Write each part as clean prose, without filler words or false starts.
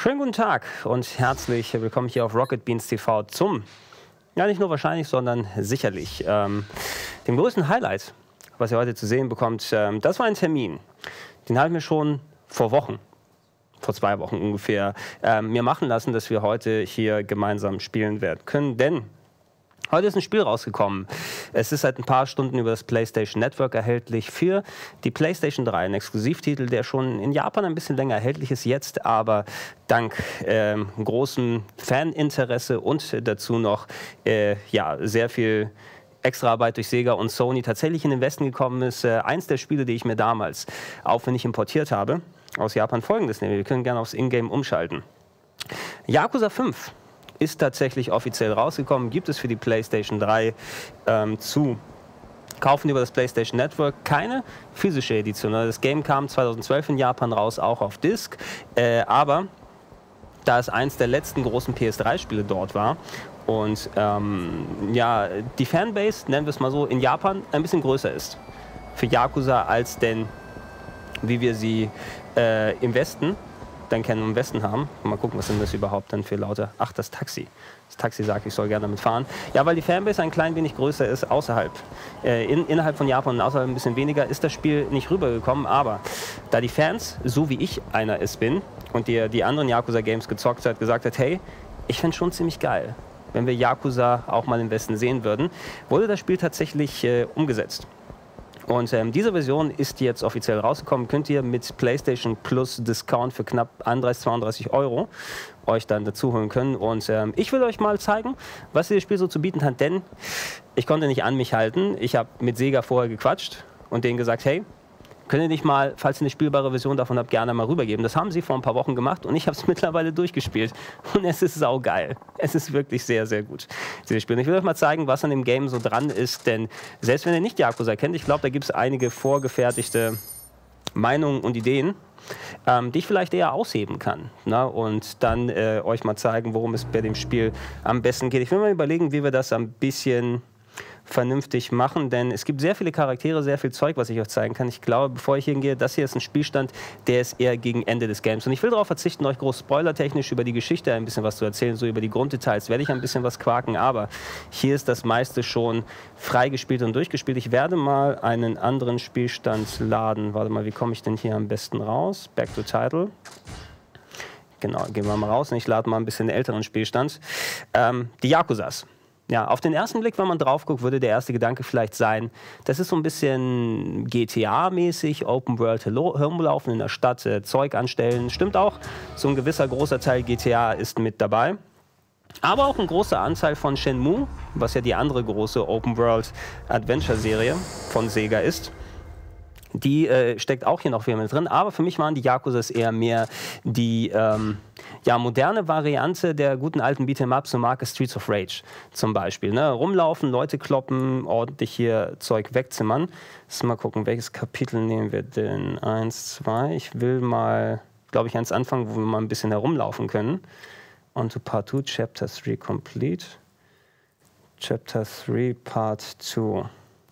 Schönen guten Tag und herzlich willkommen hier auf Rocket Beans TV zum, ja nicht nur wahrscheinlich, sondern sicherlich dem größten Highlight, was ihr heute zu sehen bekommt. Das war ein Termin, den haben wir schon vor Wochen, vor 2 Wochen ungefähr, mir machen lassen, dass wir heute hier gemeinsam spielen werden können, denn heute ist ein Spiel rausgekommen. Es ist seit ein paar Stunden über das PlayStation Network erhältlich für die PlayStation 3. Ein Exklusivtitel, der schon in Japan ein bisschen länger erhältlich ist, jetzt aber dank großem Faninteresse und dazu noch ja, sehr viel Extraarbeit durch Sega und Sony tatsächlich in den Westen gekommen ist. Eins der Spiele, die ich mir damals aufwendig importiert habe, aus Japan folgendes, nämlich wir können gerne aufs Ingame umschalten. Yakuza 5 ist tatsächlich offiziell rausgekommen, gibt es für die PlayStation 3 zu kaufen über das PlayStation Network. Keine physische Edition. Das Game kam 2012 in Japan raus, auch auf Disc, aber da es eins der letzten großen PS3-Spiele dort war und ja, die Fanbase, nennen wir es mal so, in Japan ein bisschen größer ist für Yakuza als denn, wie wir sie im Westen dann kennen wir im Westen haben. Mal gucken, was sind das überhaupt dann für Laute. Ach, das Taxi. Das Taxi sagt, ich soll gerne damit fahren. Ja, weil die Fanbase ein klein wenig größer ist außerhalb. Innerhalb von Japan und außerhalb ein bisschen weniger ist das Spiel nicht rübergekommen. Aber da die Fans, so wie ich einer es bin, und die anderen Yakuza-Games gezockt hat, gesagt hat, hey, ich fände schon ziemlich geil, wenn wir Yakuza auch mal im Westen sehen würden, wurde das Spiel tatsächlich umgesetzt. Und diese Version ist jetzt offiziell rausgekommen. Könnt ihr mit PlayStation Plus Discount für knapp 31, 32 € euch dann dazu holen können. Und ich will euch mal zeigen, was dieses Spiel so zu bieten hat. Denn ich konnte nicht an mich halten. Ich habe mit Sega vorher gequatscht und denen gesagt, hey, könnt ihr nicht mal, falls ihr eine spielbare Version davon habt, gerne mal rübergeben. Das haben sie vor ein paar Wochen gemacht und ich habe es mittlerweile durchgespielt. Und es ist saugeil. Es ist wirklich sehr, sehr gut, dieses Spiel. Und ich will euch mal zeigen, was an dem Game so dran ist, denn selbst wenn ihr nicht Yakuza kennt, ich glaube, da gibt es einige vorgefertigte Meinungen und Ideen, die ich vielleicht eher ausheben kann. Na? Und dann euch mal zeigen, worum es bei dem Spiel am besten geht. Ich will mal überlegen, wie wir das ein bisschen vernünftig machen, denn es gibt sehr viele Charaktere, sehr viel Zeug, was ich euch zeigen kann. Ich glaube, bevor ich hingehe, das hier ist ein Spielstand, der ist eher gegen Ende des Games. Und ich will darauf verzichten, euch groß spoilertechnisch über die Geschichte ein bisschen was zu erzählen, so über die Grunddetails werde ich ein bisschen was quaken, aber hier ist das meiste schon freigespielt und durchgespielt. Ich werde mal einen anderen Spielstand laden. Warte mal, wie komme ich denn hier am besten raus? Back to Title. Genau, gehen wir mal raus und ich lade mal ein bisschen den älteren Spielstand. Die Yakuzas. Ja, auf den ersten Blick, wenn man drauf guckt, würde der erste Gedanke vielleicht sein, das ist so ein bisschen GTA-mäßig, Open World herumlaufen in der Stadt, Zeug anstellen. Stimmt auch, so ein gewisser großer Teil GTA ist mit dabei. Aber auch ein großer Anteil von Shenmue, was ja die andere große Open World Adventure-Serie von Sega ist. Die steckt auch hier noch viel mit drin, aber für mich waren die Yakuzas eher mehr die ja, moderne Variante der guten alten Beat'em-Ups, so Marke Streets of Rage zum Beispiel. Ne? Rumlaufen, Leute kloppen, ordentlich hier Zeug wegzimmern. Mal gucken, welches Kapitel nehmen wir denn? 1, 2. Ich will mal, glaube ich, eins anfangen, wo wir mal ein bisschen herumlaufen können. On to Part 2, Chapter 3 complete. Chapter 3, Part 2.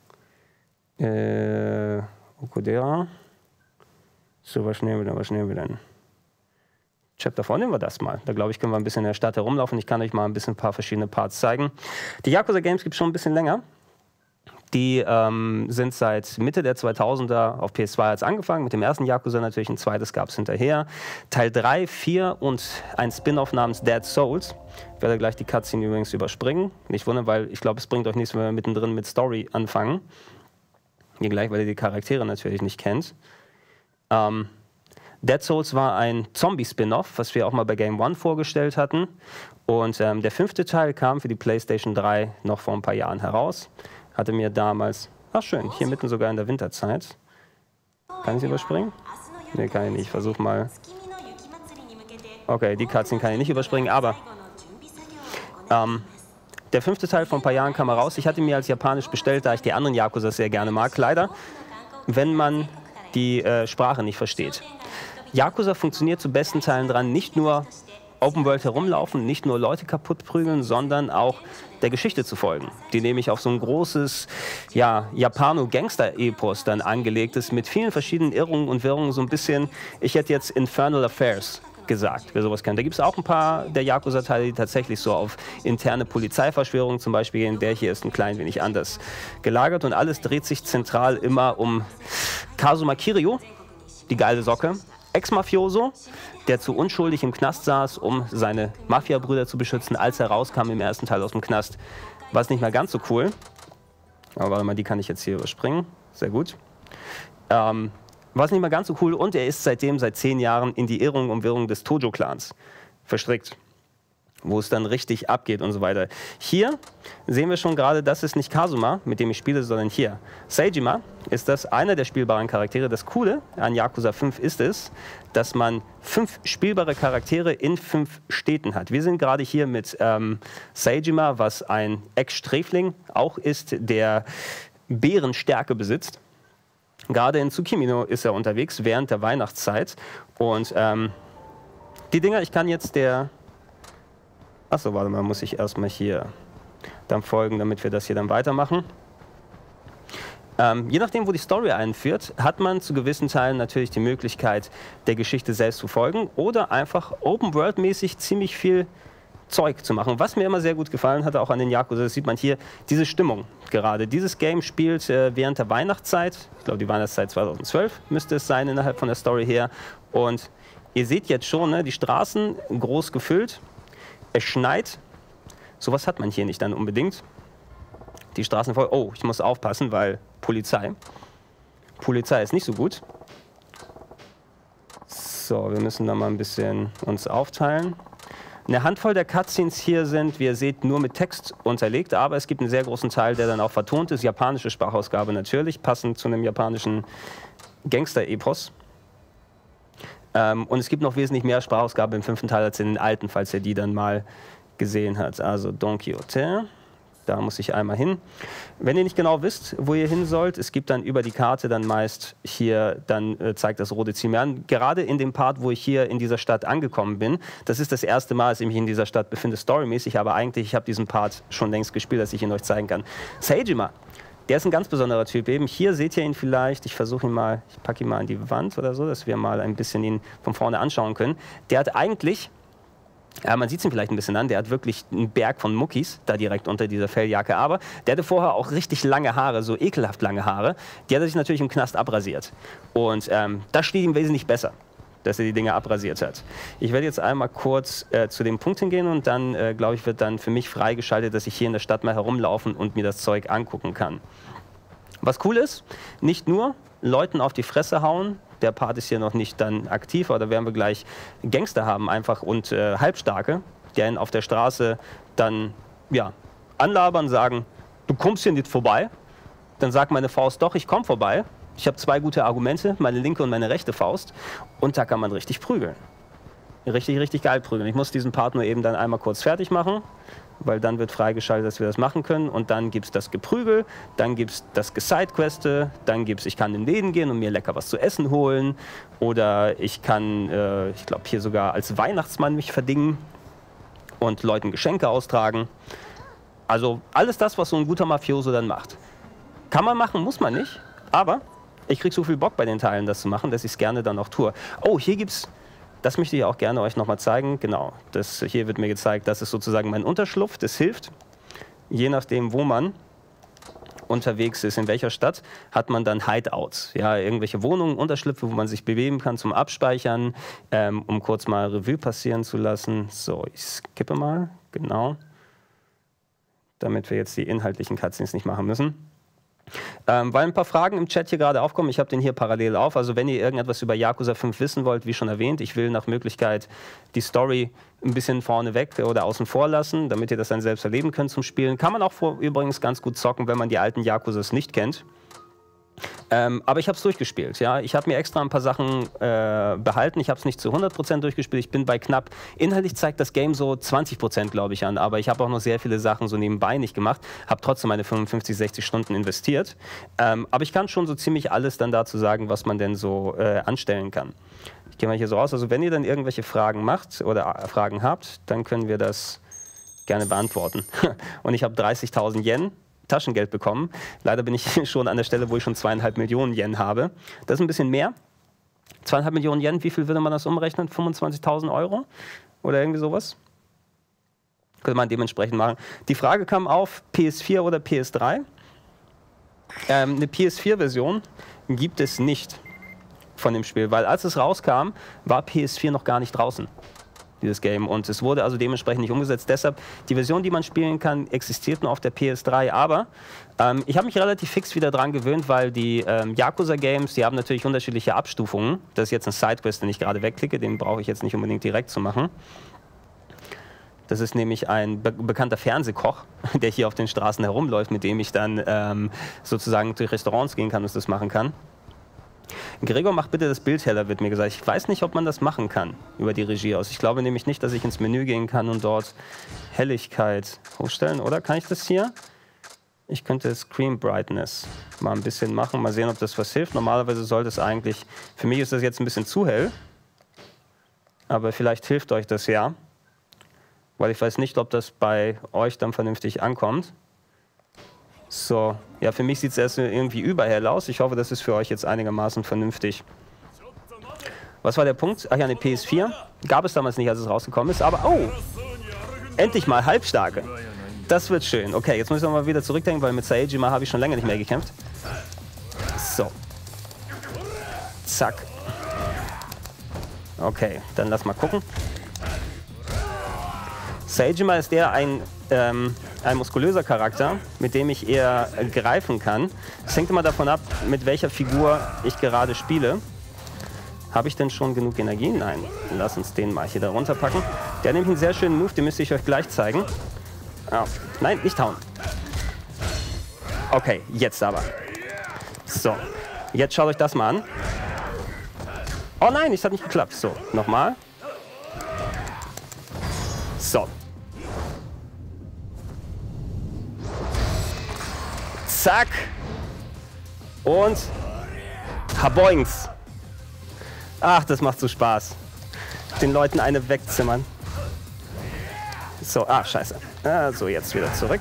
Okudera. So, was nehmen wir denn? Chapter 4 nehmen wir das mal. Da glaube ich, können wir ein bisschen in der Stadt herumlaufen. Ich kann euch mal ein paar verschiedene Parts zeigen. Die Yakuza Games gibt es schon ein bisschen länger. Die sind seit Mitte der 2000er auf PS2 jetzt angefangen. Mit dem ersten Yakuza natürlich, ein zweites gab es hinterher. Teil 3, 4 und ein Spin-off namens Dead Souls. Ich werde gleich die Cutscene übrigens überspringen. Nicht wundern, weil ich glaube, es bringt euch nichts, wenn wir mittendrin mit Story anfangen. Hier gleich, weil ihr die Charaktere natürlich nicht kennt. Dead Souls war ein Zombie-Spin-Off, was wir auch mal bei Game One vorgestellt hatten. Und der 5. Teil kam für die PlayStation 3 noch vor ein paar Jahren heraus. Hatte mir damals, ach schön, hier mitten sogar in der Winterzeit. Kann ich überspringen? Ne, kann ich nicht. Ich versuche mal. Okay, die Cutscene kann ich nicht überspringen, aber der 5. Teil vor ein paar Jahren kam raus. Ich hatte mir als japanisch bestellt, da ich die anderen Yakuzas sehr gerne mag. Leider, wenn man die Sprache nicht versteht. Yakuza funktioniert zu besten Teilen dran, nicht nur Open World herumlaufen, nicht nur Leute kaputt prügeln, sondern auch der Geschichte zu folgen, die nämlich auf so ein großes, ja, Japano-Gangster-Epos dann angelegt ist, mit vielen verschiedenen Irrungen und Wirrungen, so ein bisschen, ich hätte jetzt Infernal Affairs gesagt, wer sowas kennt. Da gibt es auch ein paar der Yakuza-Teile, die tatsächlich so auf interne Polizeiverschwörungen zum Beispiel gehen. Der hier ist ein klein wenig anders gelagert und alles dreht sich zentral immer um Kazuma Kiryu, die geile Socke, Ex-Mafioso, der zu unschuldig im Knast saß, um seine Mafia-Brüder zu beschützen. Als er rauskam im ersten Teil aus dem Knast, war es nicht mehr ganz so cool. Aber warte mal, die kann ich jetzt hier überspringen. Sehr gut. War es nicht mehr ganz so cool und er ist seitdem seit 10 Jahren in die Irrung und Wirrung des Tojo-Clans verstrickt, wo es dann richtig abgeht und so weiter. Hier sehen wir schon gerade, das ist nicht Kazuma, mit dem ich spiele, sondern hier. Seijima ist das einer der spielbaren Charaktere. Das Coole an Yakuza 5 ist es, dass man 5 spielbare Charaktere in 5 Städten hat. Wir sind gerade hier mit Seijima, was ein Ex-Sträfling auch ist, der Bärenstärke besitzt. Gerade in Tsukimino ist er unterwegs während der Weihnachtszeit. Und die Dinger, ich kann jetzt Achso, warte mal, muss ich erstmal hier dann folgen, damit wir das hier dann weitermachen. Je nachdem, wo die Story einführt, hat man zu gewissen Teilen natürlich die Möglichkeit, der Geschichte selbst zu folgen oder einfach Open-World-mäßig ziemlich viel Zeug zu machen. Was mir immer sehr gut gefallen hatte, auch an den Yakuza, das sieht man hier, diese Stimmung gerade. Dieses Game spielt während der Weihnachtszeit, ich glaube die Weihnachtszeit 2012 müsste es sein innerhalb von der Story her. Und ihr seht jetzt schon, ne, die Straßen groß gefüllt, es schneit, sowas hat man hier nicht dann unbedingt. Die Straßen voll, oh, ich muss aufpassen, weil Polizei ist nicht so gut. So, wir müssen da mal ein bisschen uns aufteilen. Eine Handvoll der Cutscenes hier sind, wie ihr seht, nur mit Text unterlegt, aber es gibt einen sehr großen Teil, der dann auch vertont ist. Japanische Sprachausgabe natürlich, passend zu einem japanischen Gangster-Epos. Und es gibt noch wesentlich mehr Sprachausgabe im 5. Teil als in den alten, falls ihr die dann mal gesehen habt. Also Don Quixote, da muss ich einmal hin. Wenn ihr nicht genau wisst, wo ihr hin sollt, es gibt dann über die Karte dann meist hier, dann zeigt das rote Ziel mir an. Gerade in dem Part, wo ich hier in dieser Stadt angekommen bin, das ist das erste Mal, dass ich mich in dieser Stadt befinde, storymäßig, aber eigentlich, ich habe diesen Part schon längst gespielt, dass ich ihn euch zeigen kann. Seijima, der ist ein ganz besonderer Typ eben. Hier seht ihr ihn vielleicht, ich versuche ihn mal, ich packe ihn mal an die Wand oder so, dass wir mal ein bisschen ihn von vorne anschauen können. Der hat eigentlich... Ja, man sieht es ihm vielleicht ein bisschen an, der hat wirklich einen Berg von Muckis da direkt unter dieser Felljacke, aber der hatte vorher auch richtig lange Haare, so ekelhaft lange Haare. Die hat er sich natürlich im Knast abrasiert. Und das steht ihm wesentlich besser, dass er die Dinge abrasiert hat. Ich werde jetzt einmal kurz zu dem Punkt hingehen und dann, glaube ich, wird dann für mich freigeschaltet, dass ich hier in der Stadt mal herumlaufen und mir das Zeug angucken kann. Was cool ist, nicht nur Leuten auf die Fresse hauen, der Part ist hier noch nicht dann aktiv, aber da werden wir gleich Gangster haben einfach und Halbstarke, die einen auf der Straße dann ja, anlabern, sagen, du kommst hier nicht vorbei. Dann sagt meine Faust, doch, ich komme vorbei. Ich habe 2 gute Argumente, meine linke und meine rechte Faust. Und da kann man richtig prügeln. Richtig, richtig geil prügeln. Ich muss diesen Part nur eben dann einmal kurz fertig machen, weil dann wird freigeschaltet, dass wir das machen können. Und dann gibt es das Geprügel, dann gibt es das Gesidequeste, dann gibt es, ich kann in den Läden gehen und mir lecker was zu essen holen. Oder ich kann, ich glaube, hier sogar als Weihnachtsmann mich verdingen und Leuten Geschenke austragen. Also alles das, was so ein guter Mafioso dann macht. Kann man machen, muss man nicht. Aber ich kriege so viel Bock bei den Teilen, das zu machen, dass ich es gerne dann auch tue. Oh, hier gibt's... Das möchte ich auch gerne euch nochmal zeigen. Genau, das hier wird mir gezeigt, das ist sozusagen mein Unterschlupf. Das hilft, je nachdem, wo man unterwegs ist, in welcher Stadt, hat man dann Hideouts. Ja, irgendwelche Wohnungen, Unterschlüpfe, wo man sich bewegen kann zum Abspeichern, um kurz mal Revue passieren zu lassen. So, ich skippe mal, genau, damit wir jetzt die inhaltlichen Cutscenes nicht machen müssen. Weil ein paar Fragen im Chat hier gerade aufkommen, ich habe den hier parallel auf, also wenn ihr irgendetwas über Yakuza 5 wissen wollt, wie schon erwähnt, ich will nach Möglichkeit die Story ein bisschen vorne weg oder außen vor lassen, damit ihr das dann selbst erleben könnt zum Spielen. Kann man auch übrigens ganz gut zocken, wenn man die alten Yakuzas nicht kennt. Aber ich habe es durchgespielt. Ja? Ich habe mir extra ein paar Sachen behalten. Ich habe es nicht zu 100% durchgespielt. Ich bin bei knapp, inhaltlich zeigt das Game so 20%, glaube ich, an. Aber ich habe auch noch sehr viele Sachen so nebenbei nicht gemacht. Habe trotzdem meine 55, 60 Stunden investiert. Aber ich kann schon so ziemlich alles dann dazu sagen, was man denn so anstellen kann. Ich gehe mal hier so aus. Also wenn ihr dann irgendwelche Fragen macht oder Fragen habt, dann können wir das gerne beantworten. Und ich habe 30.000 Yen Taschengeld bekommen. Leider bin ich schon an der Stelle, wo ich schon 2,5 Millionen Yen habe. Das ist ein bisschen mehr. 2,5 Millionen Yen, wie viel würde man das umrechnen? 25.000 Euro? Oder irgendwie sowas? Könnte man dementsprechend machen. Die Frage kam auf, PS4 oder PS3? Eine PS4-Version gibt es nicht von dem Spiel, weil als es rauskam, war PS4 noch gar nicht draußen, dieses Game. Und es wurde also dementsprechend nicht umgesetzt. Deshalb, die Version, die man spielen kann, existiert nur auf der PS3. Aber ich habe mich relativ fix wieder dran gewöhnt, weil die Yakuza-Games, die haben natürlich unterschiedliche Abstufungen. Das ist jetzt ein Sidequest, den ich gerade wegklicke. Den brauche ich jetzt nicht unbedingt direkt zu machen. Das ist nämlich ein bekannter Fernsehkoch, der hier auf den Straßen herumläuft, mit dem ich dann sozusagen durch Restaurants gehen kann und das machen kann. Gregor, mach bitte das Bild heller, wird mir gesagt. Ich weiß nicht, ob man das machen kann über die Regie aus. Ich glaube nämlich nicht, dass ich ins Menü gehen kann und dort Helligkeit hochstellen. Oder kann ich das hier? Ich könnte Screen Brightness mal ein bisschen machen. Mal sehen, ob das was hilft. Normalerweise sollte es eigentlich... Für mich ist das jetzt ein bisschen zu hell. Aber vielleicht hilft euch das ja. Weil ich weiß nicht, ob das bei euch dann vernünftig ankommt. So, ja, für mich sieht es erst irgendwie überhell aus. Ich hoffe, das ist für euch jetzt einigermaßen vernünftig. Was war der Punkt? Ach ja, eine PS4. Gab es damals nicht, als es rausgekommen ist. Aber, oh, endlich mal Halbstarke. Das wird schön. Okay, jetzt muss ich mal wieder zurückdenken, weil mit Saejima habe ich schon länger nicht mehr gekämpft. So. Zack. Okay, dann lass mal gucken. Saejima ist ein muskulöser Charakter, mit dem ich eher greifen kann. Es hängt immer davon ab, mit welcher Figur ich gerade spiele. Habe ich denn schon genug Energie? Nein. Lass uns den mal hier darunter packen. Der hat nämlich einen sehr schönen Move, den müsste ich euch gleich zeigen. Oh. Nein, nicht hauen. Okay, jetzt aber. So, jetzt schaut euch das mal an. Oh nein, es hat nicht geklappt. So, nochmal. So. Zack. Und Haboings. Ach, das macht so Spaß. Den Leuten eine wegzimmern. So, scheiße. So, jetzt wieder zurück.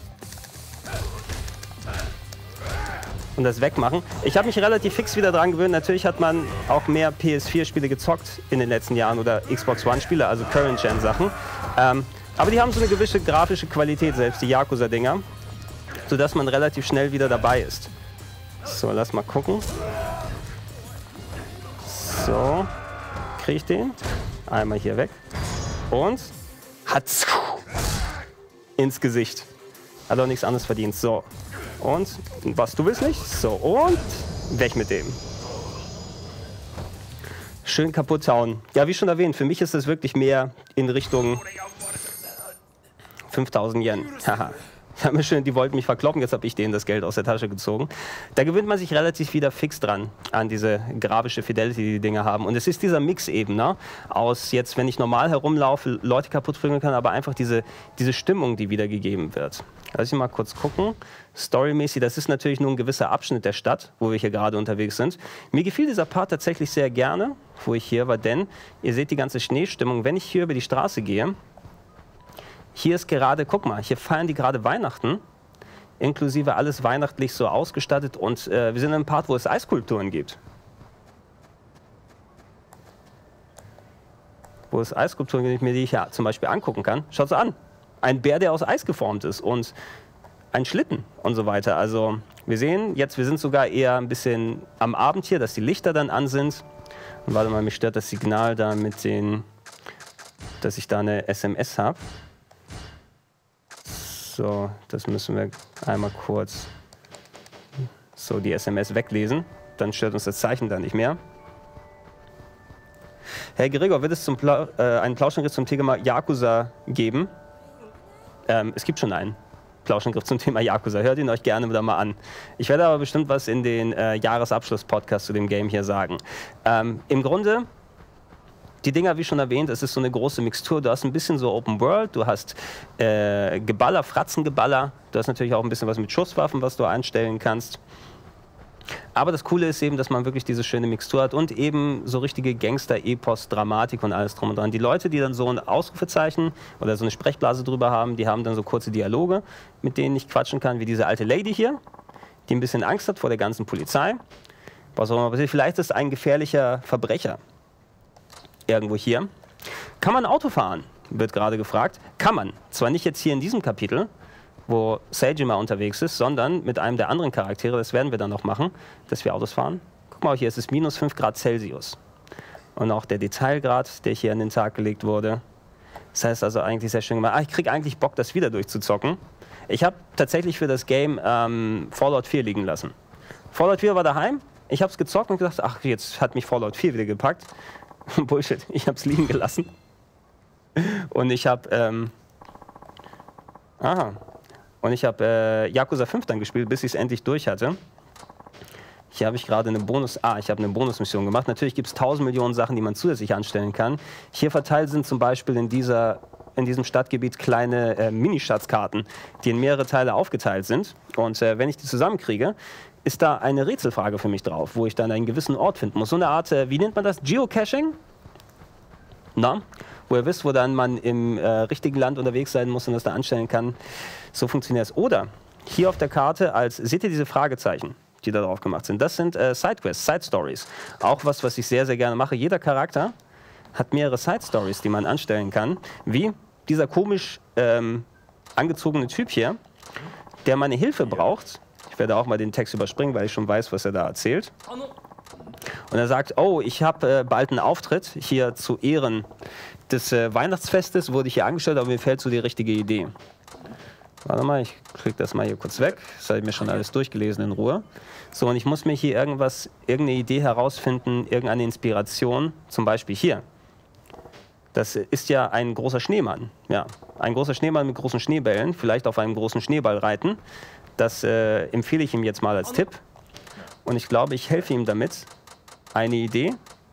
Und das wegmachen. Ich habe mich relativ fix wieder dran gewöhnt. Natürlich hat man auch mehr PS4-Spiele gezockt in den letzten Jahren oder Xbox One-Spiele, also Current-Gen-Sachen. Aber die haben so eine gewisse grafische Qualität, selbst die Yakuza-Dinger, sodass man relativ schnell wieder dabei ist. So, lass mal gucken. So, kriege ich den? Einmal hier weg. Und hat's ins Gesicht. Hat auch nichts anderes verdient. So. Und was, du willst nicht? So, und weg mit dem. Schön kaputt hauen. Ja, wie schon erwähnt, für mich ist es wirklich mehr in Richtung 5.000 Yen. Haha. Die wollten mich verkloppen, jetzt habe ich denen das Geld aus der Tasche gezogen. Da gewöhnt man sich relativ wieder fix dran an diese grafische Fidelity, die die Dinger haben. Und es ist dieser Mix eben, ne? Aus jetzt, wenn ich normal herumlaufe, Leute kaputt bringen kann, aber einfach diese Stimmung, die wiedergegeben wird. Lass ich mal kurz gucken. Storymäßig, das ist natürlich nur ein gewisser Abschnitt der Stadt, wo wir hier gerade unterwegs sind. Mir gefiel dieser Part tatsächlich sehr gerne, wo ich hier war, denn ihr seht die ganze Schneestimmung. Wenn ich hier über die Straße gehe, hier ist gerade, guck mal, hier feiern die gerade Weihnachten, inklusive alles weihnachtlich so ausgestattet und wir sind in einem Part, wo es Eiskulpturen gibt. Wo es Eiskulpturen gibt, die ich ja zum Beispiel angucken kann. Schaut so an, ein Bär, der aus Eis geformt ist und ein Schlitten und so weiter. Also wir sehen jetzt, wir sind sogar eher ein bisschen am Abend hier, dass die Lichter dann an sind. Und warte mal, mich stört das Signal da mit den, dass ich da eine SMS habe. So, das müssen wir einmal kurz so die SMS weglesen. Dann stört uns das Zeichen dann nicht mehr. Herr Gregor, wird es einen Plauschangriff zum Thema Yakuza geben? Es gibt schon einen Plauschangriff zum Thema Yakuza. Hört ihn euch gerne wieder mal an. Ich werde aber bestimmt was in den Jahresabschluss-Podcast zu dem Game hier sagen. Im Grunde... Die Dinger, wie schon erwähnt, es ist so eine große Mixtur. Du hast ein bisschen so Open World, du hast Geballer, Fratzengeballer. Du hast natürlich auch ein bisschen was mit Schusswaffen, was du einstellen kannst. Aber das Coole ist eben, dass man wirklich diese schöne Mixtur hat und eben so richtige Gangster-Epos, Dramatik und alles drum und dran. Die Leute, die dann so ein Ausrufezeichen oder so eine Sprechblase drüber haben, die haben dann so kurze Dialoge, mit denen ich quatschen kann, wie diese alte Lady hier, die ein bisschen Angst hat vor der ganzen Polizei. Was auch immer passiert. Vielleicht ist ein gefährlicher Verbrecher irgendwo hier. Kann man Auto fahren? Wird gerade gefragt. Kann man. Zwar nicht jetzt hier in diesem Kapitel, wo Seijima unterwegs ist, sondern mit einem der anderen Charaktere. Das werden wir dann noch machen, dass wir Autos fahren. Guck mal, hier ist es minus 5 Grad Celsius. Und auch der Detailgrad, der hier an den Tag gelegt wurde. Das heißt also eigentlich sehr schön gemacht. Ich kriege eigentlich Bock, das wieder durchzuzocken. Ich habe tatsächlich für das Game Fallout 4 liegen lassen. Fallout 4 war daheim. Ich habe es gezockt und gedacht, ach, jetzt hat mich Fallout 4 wieder gepackt. Bullshit, ich habe es liegen gelassen. Und ich habe Yakuza 5 dann gespielt, bis ich es endlich durch hatte. Hier habe ich gerade eine eine Bonusmission gemacht. Natürlich gibt es 1000 Millionen Sachen, die man zusätzlich anstellen kann. Hier verteilt sind zum Beispiel in diesem Stadtgebiet kleine Mini-Schatzkarten, die in mehrere Teile aufgeteilt sind. Und wenn ich die zusammenkriege, ist da eine Rätselfrage für mich drauf, wo ich dann einen gewissen Ort finden muss. So eine Art, wie nennt man das? Geocaching? Na? Wo ihr wisst, wo dann man im richtigen Land unterwegs sein muss und das da anstellen kann. So funktioniert es. Oder hier auf der Karte seht ihr diese Fragezeichen, die da drauf gemacht sind. Das sind Sidequests, Side-Stories. Auch was ich sehr, sehr gerne mache. Jeder Charakter hat mehrere Side-Stories, die man anstellen kann. Wie dieser komisch angezogene Typ hier, der meine Hilfe braucht. Ich werde auch mal den Text überspringen, weil ich schon weiß, was er da erzählt. Und er sagt, oh, ich habe bald einen Auftritt hier zu Ehren des Weihnachtsfestes, wurde ich hier angestellt, aber mir fällt so die richtige Idee. Warte mal, ich kriege das mal hier kurz weg. Das habe ich mir schon alles durchgelesen in Ruhe. So, und ich muss mir hier irgendeine Idee herausfinden, irgendeine Inspiration, zum Beispiel hier. Das ist ja ein großer Schneemann. Ja, ein großer Schneemann mit großen Schneebällen, vielleicht auf einem großen Schneeball reiten. Das empfehle ich ihm jetzt mal als Tipp. Und ich glaube, ich helfe ihm damit, eine Idee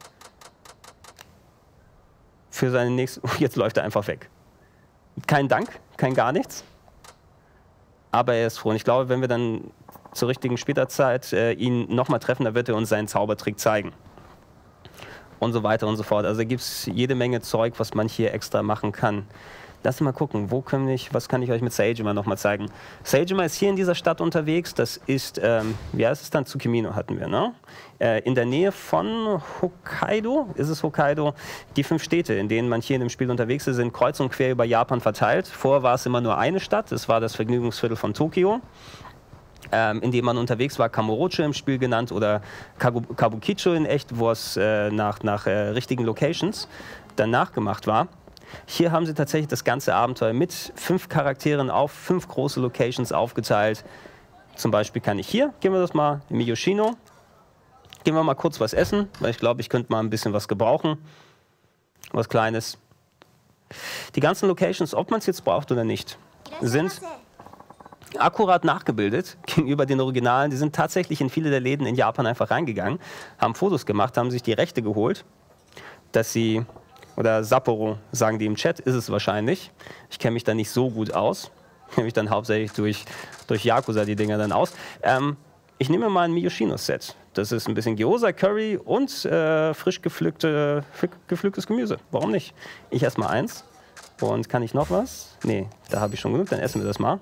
für seine nächste... Jetzt läuft er einfach weg. Kein Dank, kein gar nichts. Aber er ist froh. Und ich glaube, wenn wir dann zur richtigen Späterzeit ihn nochmal treffen, dann wird er uns seinen Zaubertrick zeigen. Und so weiter und so fort. Also da gibt es jede Menge Zeug, was man hier extra machen kann. Lass mal gucken, was kann ich euch mit Seijima nochmal zeigen. Seijima ist hier in dieser Stadt unterwegs. Das ist, wie heißt es dann? Tsukimino hatten wir, ne? In der Nähe von Hokkaido, ist es Hokkaido? Die 5 Städte, in denen man hier in dem Spiel unterwegs ist, sind kreuz und quer über Japan verteilt. Vorher war es immer nur eine Stadt, das war das Vergnügungsviertel von Tokio. In dem man unterwegs war, Kamurocho im Spiel genannt oder Kabukicho in echt, wo es nach richtigen Locations dann nachgemacht war. Hier haben sie tatsächlich das ganze Abenteuer mit 5 Charakteren auf 5 große Locations aufgeteilt. Zum Beispiel kann ich hier, gehen wir das mal, in Miyoshino, gehen wir mal kurz was essen, weil ich glaube, ich könnte mal ein bisschen was gebrauchen. Was Kleines. Die ganzen Locations, ob man es jetzt braucht oder nicht, sind akkurat nachgebildet gegenüber den Originalen. Die sind tatsächlich in viele der Läden in Japan einfach reingegangen, haben Fotos gemacht, haben sich die Rechte geholt, dass sie... Oder Sapporo, sagen die im Chat, ist es wahrscheinlich. Ich kenne mich da nicht so gut aus. Ich kenne mich dann hauptsächlich durch Yakuza die Dinger dann aus. Ich nehme mal ein Miyoshino-Set. Das ist ein bisschen Gyoza, Curry und frisch gepflücktes Gemüse. Warum nicht? Ich esse mal eins. Und kann ich noch was? Nee, da habe ich schon genug. Dann essen wir das mal.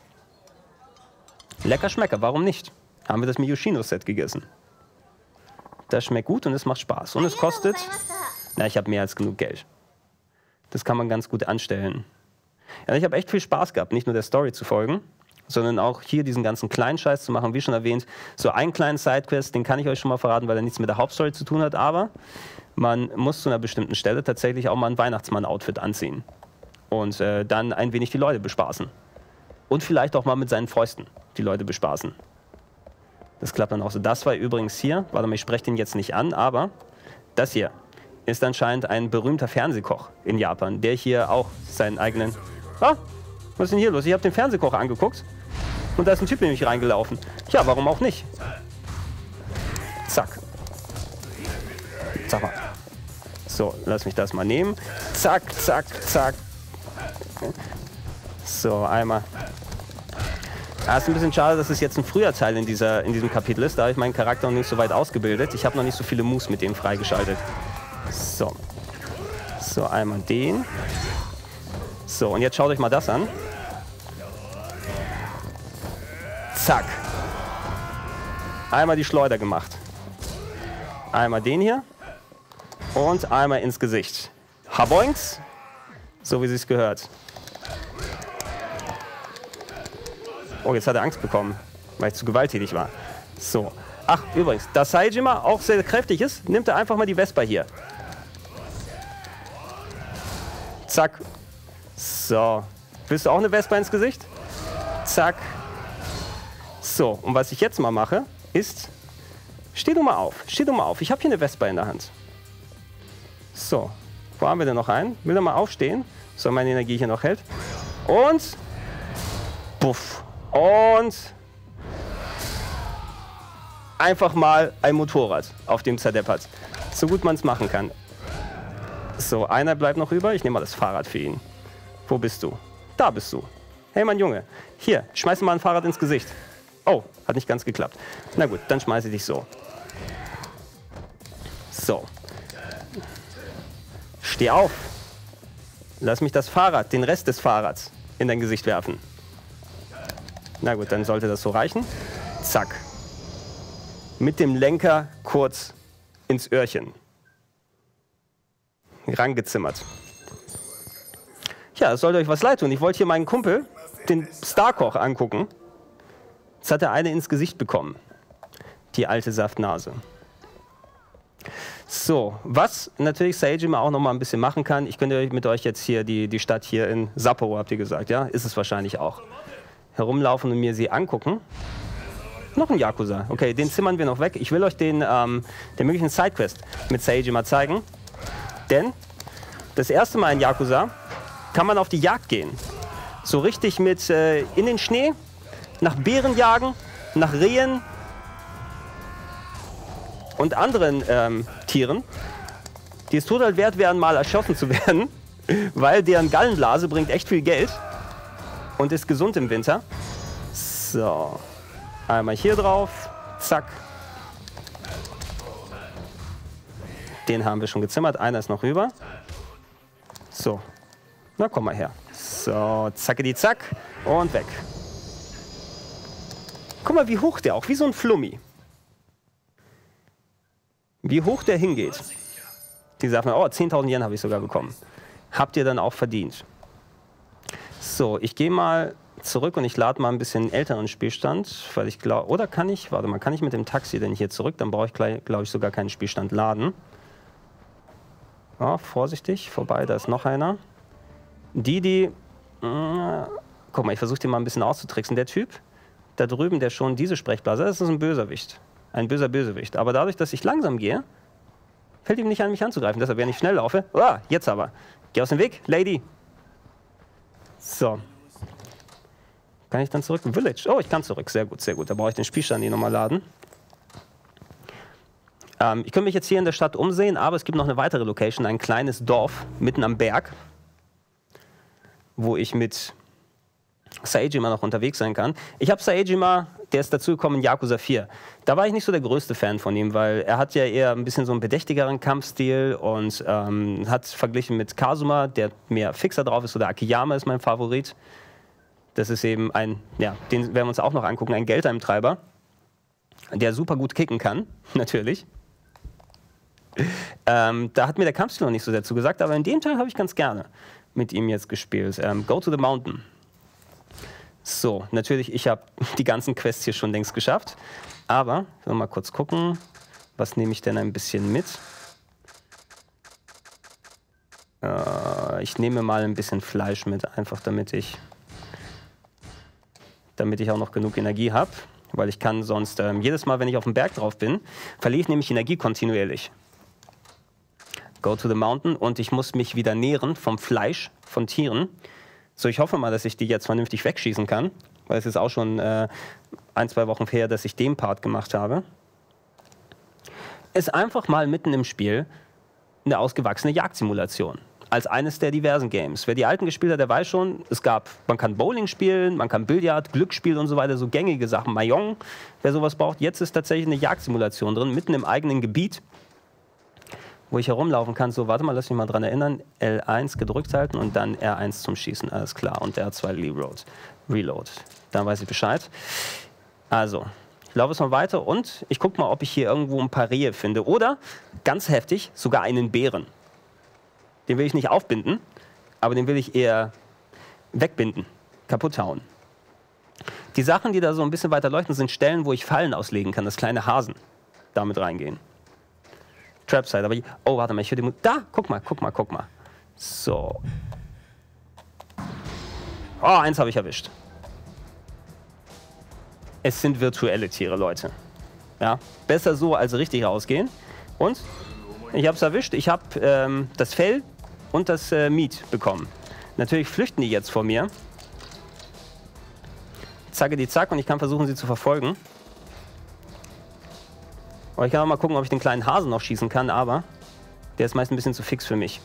Lecker Schmecker, warum nicht? Haben wir das Miyoshino-Set gegessen. Das schmeckt gut und es macht Spaß. Und es kostet... Na, ich habe mehr als genug Geld. Das kann man ganz gut anstellen. Ja, ich habe echt viel Spaß gehabt, nicht nur der Story zu folgen, sondern auch hier diesen ganzen kleinen Scheiß zu machen, wie schon erwähnt. So einen kleinen Sidequest, den kann ich euch schon mal verraten, weil er nichts mit der Hauptstory zu tun hat, aber man muss zu einer bestimmten Stelle tatsächlich auch mal ein Weihnachtsmann-Outfit anziehen. Und dann ein wenig die Leute bespaßen. Und vielleicht auch mal mit seinen Fäusten die Leute bespaßen. Das klappt dann auch so. Das war übrigens hier, warte mal, ich spreche den jetzt nicht an, aber das hier ist anscheinend ein berühmter Fernsehkoch in Japan, der hier auch seinen eigenen... Ah, was ist denn hier los? Ich habe den Fernsehkoch angeguckt und da ist ein Typ nämlich reingelaufen. Ja, warum auch nicht? Zack. Zack mal. So, lass mich das mal nehmen. Zack, zack, zack. So, einmal. Ah, ist ein bisschen schade, dass es jetzt ein früher Teil in diesem Kapitel ist. Da habe ich meinen Charakter noch nicht so weit ausgebildet. Ich habe noch nicht so viele Moves mit dem freigeschaltet. So. So, einmal den. So, und jetzt schaut euch mal das an. Zack. Einmal die Schleuder gemacht. Einmal den hier. Und einmal ins Gesicht. Haboinks. So wie sie es gehört. Oh, jetzt hat er Angst bekommen, weil ich zu gewalttätig war. So. Ach, übrigens, da Saejima auch sehr kräftig ist, nimmt er einfach mal die Vespa hier. Zack. So. Willst du auch eine Vespa ins Gesicht? Zack. So, und was ich jetzt mal mache, ist... Steh du mal auf. Steh du mal auf. Ich habe hier eine Vespa in der Hand. So. Wo haben wir denn noch einen? Will er mal aufstehen? So, meine Energie hier noch hält. Und... Puff. Und... Einfach mal ein Motorrad auf dem zerdeppert. So gut man es machen kann. So, einer bleibt noch über. Ich nehme mal das Fahrrad für ihn. Wo bist du? Da bist du. Hey, mein Junge. Hier, schmeiß mal ein Fahrrad ins Gesicht. Oh, hat nicht ganz geklappt. Na gut, dann schmeiße ich dich so. So. Steh auf. Lass mich das Fahrrad, den Rest des Fahrrads, in dein Gesicht werfen. Na gut, dann sollte das so reichen. Zack. Mit dem Lenker kurz ins Öhrchen. Rangezimmert. Ja, es sollte euch was leid tun. Ich wollte hier meinen Kumpel, den Starkoch, angucken. Jetzt hat er eine ins Gesicht bekommen. Die alte Saftnase. So, was natürlich Saejima auch noch mal ein bisschen machen kann. Ich könnte mit euch jetzt hier die Stadt hier in Sapporo, habt ihr gesagt, ja? Ist es wahrscheinlich auch. Herumlaufen und mir sie angucken. Noch ein Yakuza. Okay, den zimmern wir noch weg. Ich will euch den möglichen Sidequest mit Saejima zeigen. Denn das erste Mal in Yakuza kann man auf die Jagd gehen. So richtig mit in den Schnee, nach Bären jagen, nach Rehen und anderen Tieren, die es total wert wären, mal erschossen zu werden, weil deren Gallenblase bringt echt viel Geld und ist gesund im Winter. So, einmal hier drauf, zack. Den haben wir schon gezimmert, einer ist noch rüber. So, na komm mal her. So, zackedi zack und weg. Guck mal, wie hoch der auch, wie so ein Flummi. Wie hoch der hingeht. Die sagt man, oh, 10.000 Yen habe ich sogar bekommen. Habt ihr dann auch verdient. So, ich gehe mal zurück und ich lade mal ein bisschen älteren Spielstand, weil ich glaube, oder kann ich, warte mal, kann ich mit dem Taxi denn hier zurück? Dann brauche ich, glaube ich, sogar keinen Spielstand laden. Ja, vorsichtig, vorbei, da ist noch einer. Guck mal, ich versuche den mal ein bisschen auszutricksen. Der Typ, da drüben, der schon diese Sprechblase, das ist ein Bösewicht. Ein böser Bösewicht. Aber dadurch, dass ich langsam gehe, fällt ihm nicht an, mich anzugreifen. Deshalb, wenn ich schnell laufe, jetzt aber. Geh aus dem Weg, Lady. So. Kann ich dann zurück? Village. Oh, ich kann zurück. Sehr gut, sehr gut. Da brauche ich den Spielstand hier nochmal laden. Ich könnte mich jetzt hier in der Stadt umsehen, aber es gibt noch eine weitere Location, ein kleines Dorf mitten am Berg, wo ich mit Saejima noch unterwegs sein kann. Ich habe Saejima, der ist dazugekommen in Yakuza 4. Da war ich nicht so der größte Fan von ihm, weil er hat ja eher ein bisschen so einen bedächtigeren Kampfstil und hat verglichen mit Kazuma, der mehr fixer drauf ist, oder Akiyama ist mein Favorit. Das ist eben ein, ja, den werden wir uns auch noch angucken, ein Geldheimtreiber, der super gut kicken kann, natürlich. Da hat mir der Kampfstil noch nicht so sehr zugesagt, aber in dem Teil habe ich ganz gerne mit ihm jetzt gespielt. Go to the Mountain. So, natürlich, ich habe die ganzen Quests hier schon längst geschafft, aber ich will mal kurz gucken, was nehme ich denn ein bisschen mit? Ich nehme mal ein bisschen Fleisch mit, einfach damit ich auch noch genug Energie habe, weil ich kann sonst jedes Mal, wenn ich auf dem Berg drauf bin, verliere ich nämlich Energie kontinuierlich. Go to the Mountain und ich muss mich wieder nähren vom Fleisch von Tieren. So, ich hoffe mal, dass ich die jetzt vernünftig wegschießen kann, weil es ist auch schon 1-2 Wochen her, dass ich den Part gemacht habe. Ist einfach mal mitten im Spiel eine ausgewachsene Jagdsimulation. Als eines der diversen Games. Wer die alten gespielt hat, der weiß schon, man kann Bowling spielen, man kann Billard, Glücksspiel und so weiter, so gängige Sachen. Mahjong, wer sowas braucht. Jetzt ist tatsächlich eine Jagdsimulation drin, mitten im eigenen Gebiet, wo ich herumlaufen kann. So, warte mal, lass mich mal dran erinnern. L1 gedrückt halten und dann R1 zum Schießen, alles klar. Und R2 Reload. Dann weiß ich Bescheid. Also, Ich laufe jetzt mal weiter und ich gucke mal, ob ich hier irgendwo ein paar Rehe finde. Oder, ganz heftig, sogar einen Bären. Den will ich nicht aufbinden, aber den will ich eher wegbinden, kaputt hauen. Die Sachen, die da so ein bisschen weiter leuchten, sind Stellen, wo ich Fallen auslegen kann, dass kleine Hasen damit reingehen. Trapside, aber... Oh, warte mal, ich höre die... Da, guck mal. So. Oh, eins habe ich erwischt. Es sind virtuelle Tiere, Leute. Ja, besser so als richtig rausgehen. Und ich habe es erwischt. Ich habe das Fell und das Meat bekommen. Natürlich flüchten die jetzt vor mir. Zacke die Zack und ich kann versuchen, sie zu verfolgen. Aber ich kann auch mal gucken, ob ich den kleinen Hasen noch schießen kann, aber der ist meist ein bisschen zu fix für mich.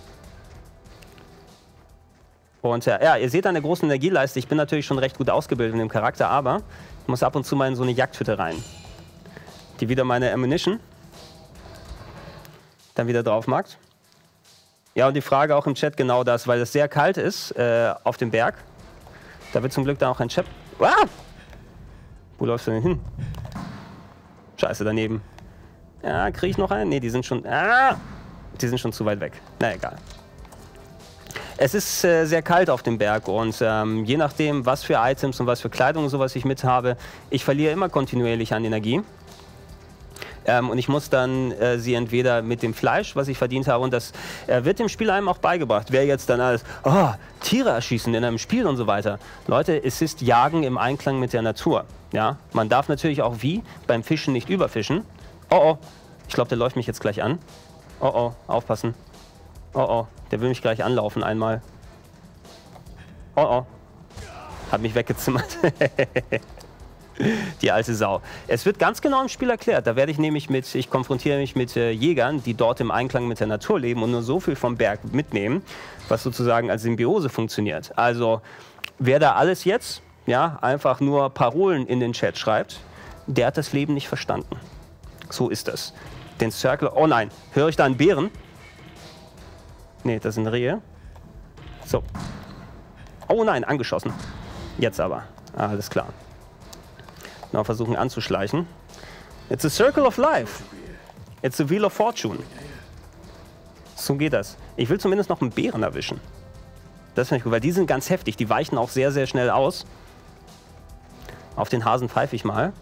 Und ja, ihr seht an der großen Energieleiste, ich bin natürlich schon recht gut ausgebildet in dem Charakter, aber ich muss ab und zu mal in so eine Jagdhütte rein. Die wieder meine Ammunition dann wieder drauf macht. Ja, und die Frage auch im Chat genau das, weil es sehr kalt ist auf dem Berg. Da wird zum Glück dann auch ein Chat... Ah! Wo läufst du denn hin? Scheiße, daneben. Ja, kriege ich noch einen? Ne, die sind schon... Ah! Die sind schon zu weit weg. Na, egal. Es ist sehr kalt auf dem Berg und je nachdem, was für Items und was für Kleidung und sowas ich mit habe, ich verliere immer kontinuierlich an Energie. Und ich muss dann sie entweder mit dem Fleisch, was ich verdient habe, und das wird dem Spiel einem auch beigebracht. Wer jetzt dann alles, oh, Tiere erschießen in einem Spiel und so weiter. Leute, es ist Jagen im Einklang mit der Natur. Ja? Man darf natürlich auch wie beim Fischen nicht überfischen. Oh, oh, ich glaube, der läuft mich jetzt gleich an. Oh, oh, aufpassen. Oh, oh, der will mich gleich anlaufen einmal. Oh, oh. Hat mich weggezimmert. Die alte Sau. Es wird ganz genau im Spiel erklärt. Da werde ich nämlich ich konfrontiere mich mit Jägern, die dort im Einklang mit der Natur leben und nur so viel vom Berg mitnehmen, was sozusagen als Symbiose funktioniert. Also, wer da alles jetzt, ja, einfach nur Parolen in den Chat schreibt, der hat das Leben nicht verstanden. So ist das. Den Circle, oh nein, höre ich da einen Bären? Ne, das sind Rehe. So. Oh nein, angeschossen. Jetzt aber. Alles klar. Noch versuchen anzuschleichen. It's a circle of life. It's a wheel of fortune. So geht das. Ich will zumindest noch einen Bären erwischen. Das finde ich gut, weil die sind ganz heftig. Die weichen auch sehr, sehr schnell aus. Auf den Hasen pfeife ich mal.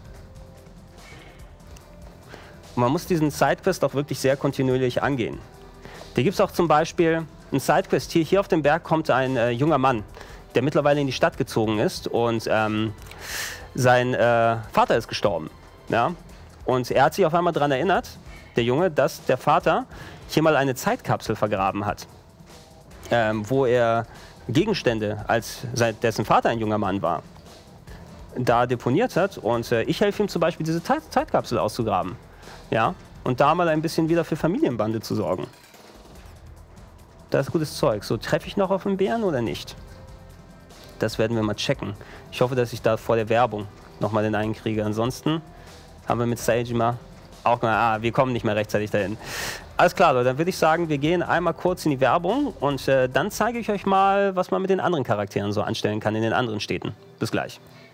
Und man muss diesen Sidequest auch wirklich sehr kontinuierlich angehen. Da gibt es auch zum Beispiel einen Sidequest. Hier auf dem Berg kommt ein junger Mann, der mittlerweile in die Stadt gezogen ist und sein Vater ist gestorben. Ja? Und er hat sich auf einmal daran erinnert, der Junge, dass der Vater hier mal eine Zeitkapsel vergraben hat, wo er Gegenstände, als dessen Vater ein junger Mann war, da deponiert hat. Und ich helfe ihm zum Beispiel, diese Zeitkapsel auszugraben. Ja? Und da mal ein bisschen wieder für Familienbande zu sorgen. Das ist gutes Zeug. So, treffe ich noch auf einen Bären oder nicht? Das werden wir mal checken. Ich hoffe, dass ich da vor der Werbung nochmal den einen kriege. Ansonsten haben wir mit Saejima auch mal, wir kommen nicht mehr rechtzeitig dahin. Alles klar, Leute, dann würde ich sagen, wir gehen einmal kurz in die Werbung und dann zeige ich euch mal, was man mit den anderen Charakteren so anstellen kann in den anderen Städten. Bis gleich.